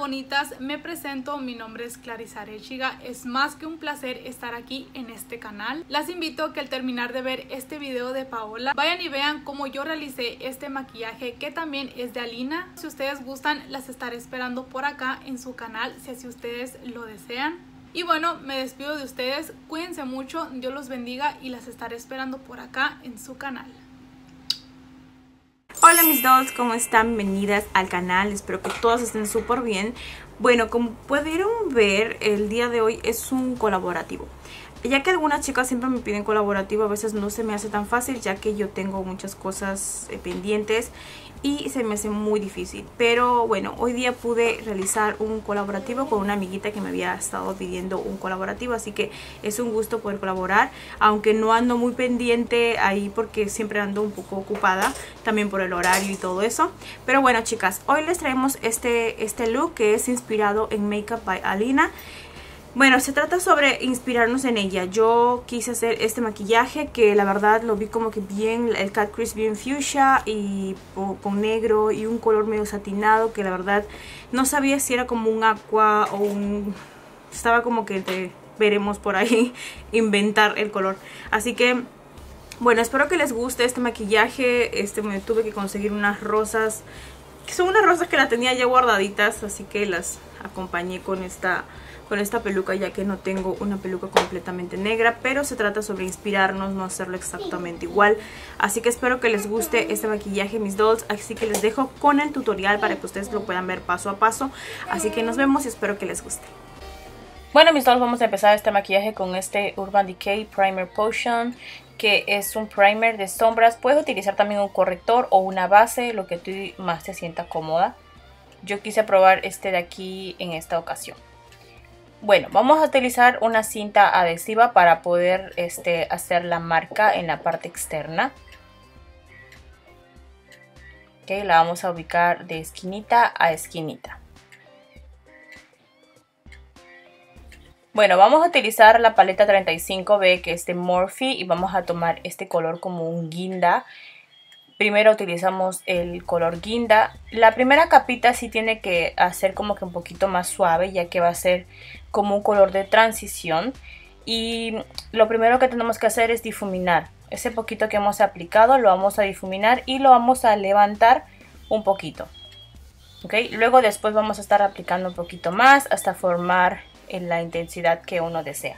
bonitas, me presento, mi nombre es Clarisa Arechiga. Es más que un placer estar aquí en este canal. Las invito a que al terminar de ver este video de Paola, vayan y vean cómo yo realicé este maquillaje, que también es de Alina. Si ustedes gustan, las estaré esperando por acá en su canal, si así ustedes lo desean. Y bueno, me despido de ustedes, cuídense mucho, Dios los bendiga y las estaré esperando por acá en su canal. Hola mis dolls, ¿cómo están? Bienvenidas al canal, espero que todas estén súper bien. Bueno, como pudieron ver, el día de hoy es un colaborativo. Ya que algunas chicas siempre me piden colaborativo, a veces no se me hace tan fácil, ya que yo tengo muchas cosas pendientes y se me hace muy difícil. Pero bueno, hoy día pude realizar un colaborativo con una amiguita que me había estado pidiendo un colaborativo, así que es un gusto poder colaborar, aunque no ando muy pendiente ahí porque siempre ando un poco ocupada, también por el horario y todo eso. Pero bueno chicas, hoy les traemos este look que es inspirado en Makeup by Alina. Bueno, se trata sobre inspirarnos en ella. Yo quise hacer este maquillaje que la verdad lo vi como que bien, el cat crease bien fuchsia y con negro y un color medio satinado que la verdad no sabía si era como un aqua o un... Estaba como que veremos por ahí inventar el color. Así que bueno, espero que les guste este maquillaje. Me tuve que conseguir unas rosas, que son unas rosas que las tenía ya guardaditas, así que las acompañé con esta peluca, ya que no tengo una peluca completamente negra, pero se trata sobre inspirarnos, no hacerlo exactamente igual. Así que espero que les guste este maquillaje, mis dolls. Así que les dejo con el tutorial para que ustedes lo puedan ver paso a paso. Así que nos vemos y espero que les guste. Bueno, mis dolls, vamos a empezar este maquillaje con este Urban Decay Primer Potion, que es un primer de sombras. Puedes utilizar también un corrector o una base, lo que tú más te sienta cómoda. Yo quise probar este de aquí en esta ocasión. Bueno, vamos a utilizar una cinta adhesiva para poder hacer la marca en la parte externa. Ok, la vamos a ubicar de esquinita a esquinita. Bueno, vamos a utilizar la paleta 35B, que es de Morphe, y vamos a tomar este color como un guinda. Primero utilizamos el color guinda. La primera capita sí tiene que hacer como que un poquito más suave, ya que va a ser como un color de transición. Y lo primero que tenemos que hacer es difuminar. Ese poquito que hemos aplicado lo vamos a difuminar y lo vamos a levantar un poquito. ¿Okay? Luego después vamos a estar aplicando un poquito más hasta formar en la intensidad que uno desea.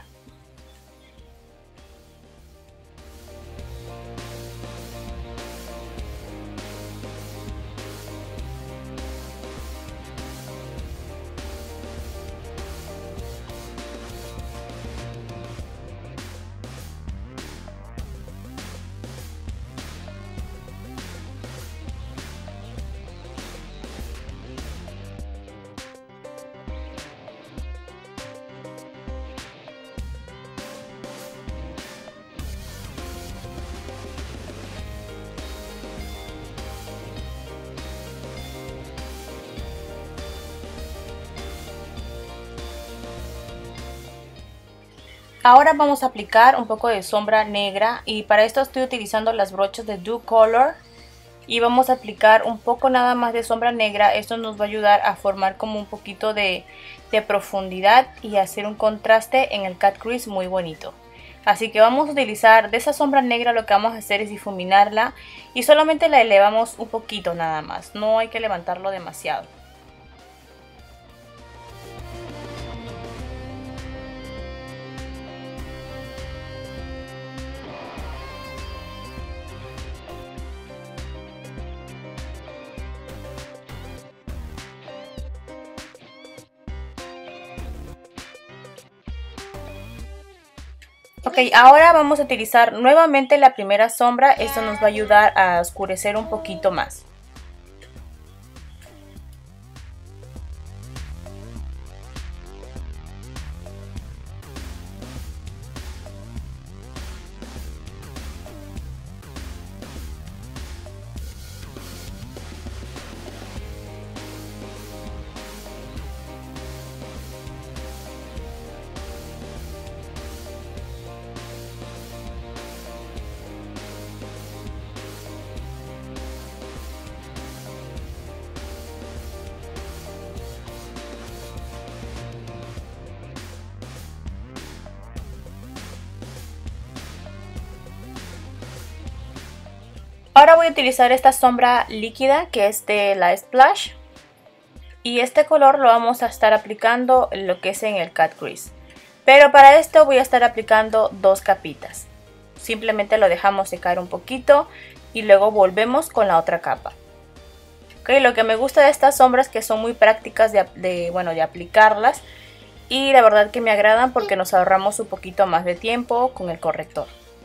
Ahora vamos a aplicar un poco de sombra negra y para esto estoy utilizando las brochas de Do Color y vamos a aplicar un poco nada más de sombra negra. Esto nos va a ayudar a formar como un poquito de profundidad y hacer un contraste en el cat crease muy bonito. Así que vamos a utilizar de esa sombra negra, lo que vamos a hacer es difuminarla y solamente la elevamos un poquito nada más, no hay que levantarlo demasiado. Ok, ahora vamos a utilizar nuevamente la primera sombra. Esto nos va a ayudar a oscurecer un poquito más. Ahora voy a utilizar esta sombra líquida que es de la Splash. Y este color lo vamos a estar aplicando en lo que es en el cat crease. Pero para esto voy a estar aplicando 2 capitas. Simplemente lo dejamos secar un poquito y luego volvemos con la otra capa. Okay, lo que me gusta de estas sombras es que son muy prácticas de aplicarlas. Y la verdad que me agradan porque nos ahorramos un poquito más de tiempo con el corrector.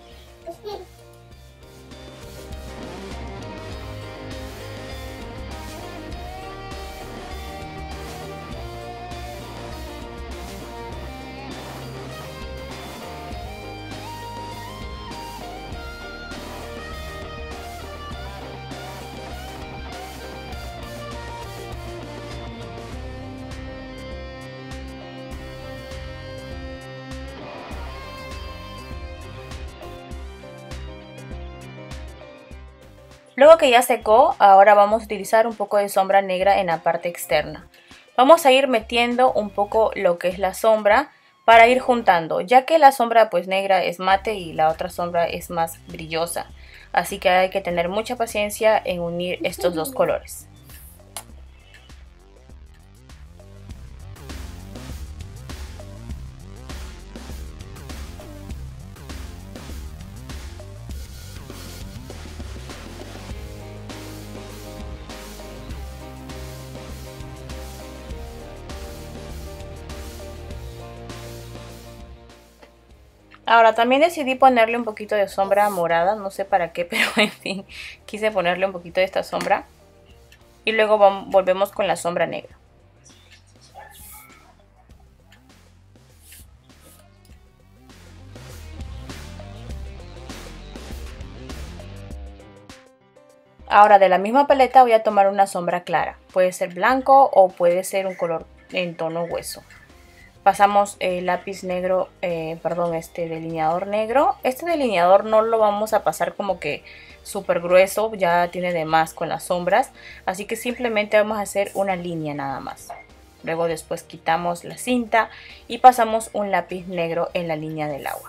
Luego que ya secó, ahora vamos a utilizar un poco de sombra negra en la parte externa. Vamos a ir metiendo un poco lo que es la sombra para ir juntando, ya que la sombra pues negra es mate y la otra sombra es más brillosa. Así que hay que tener mucha paciencia en unir estos dos colores. Ahora también decidí ponerle un poquito de sombra morada, no sé para qué, pero en fin, quise ponerle un poquito de esta sombra. Y luego volvemos con la sombra negra. Ahora de la misma paleta voy a tomar una sombra clara, puede ser blanco o puede ser un color en tono hueso. Pasamos el lápiz negro, este delineador negro. Este delineador no lo vamos a pasar como que súper grueso, ya tiene de más con las sombras. Así que simplemente vamos a hacer una línea nada más. Luego después quitamos la cinta y pasamos un lápiz negro en la línea del agua.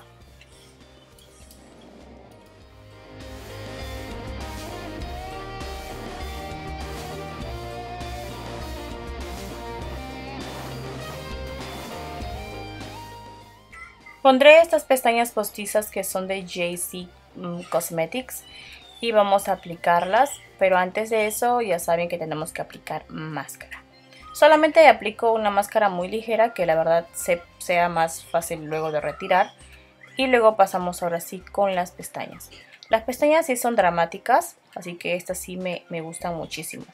Pondré estas pestañas postizas que son de JC Cosmetics y vamos a aplicarlas, pero antes de eso ya saben que tenemos que aplicar máscara. Solamente aplico una máscara muy ligera que la verdad sea más fácil luego de retirar y luego pasamos ahora sí con las pestañas. Las pestañas sí son dramáticas, así que estas sí me gustan muchísimo.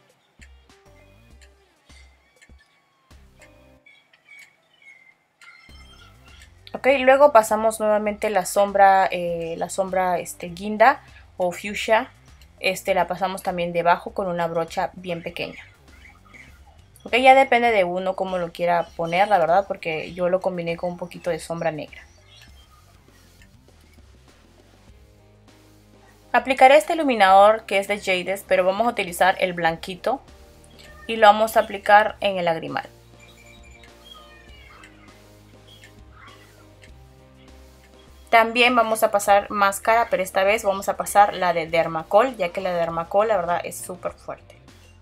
Ok, luego pasamos nuevamente la sombra guinda o fuchsia. La pasamos también debajo con una brocha bien pequeña. Ok, ya depende de uno cómo lo quiera poner, la verdad, porque yo lo combiné con un poquito de sombra negra. Aplicaré este iluminador que es de Jades, pero vamos a utilizar el blanquito y lo vamos a aplicar en el lagrimal. También vamos a pasar máscara, pero esta vez vamos a pasar la de Dermacol, ya que la de Dermacol la verdad es súper fuerte.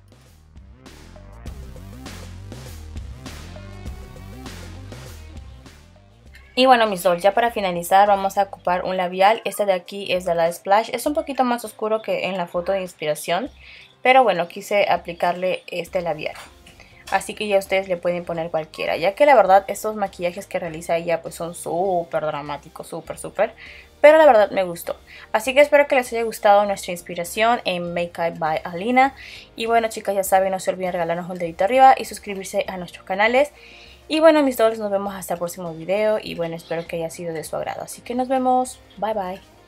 Y bueno mis dolls, ya para finalizar vamos a ocupar un labial. Este de aquí es de la Splash, es un poquito más oscuro que en la foto de inspiración, pero bueno, quise aplicarle este labial. Así que ya ustedes le pueden poner cualquiera, ya que la verdad estos maquillajes que realiza ella pues son súper dramáticos, súper. Pero la verdad me gustó. Así que espero que les haya gustado nuestra inspiración en Makeup by Alina. Y bueno chicas, ya saben, no se olviden regalarnos un dedito arriba y suscribirse a nuestros canales. Y bueno mis dolls, nos vemos hasta el próximo video y bueno, espero que haya sido de su agrado. Así que nos vemos, bye bye.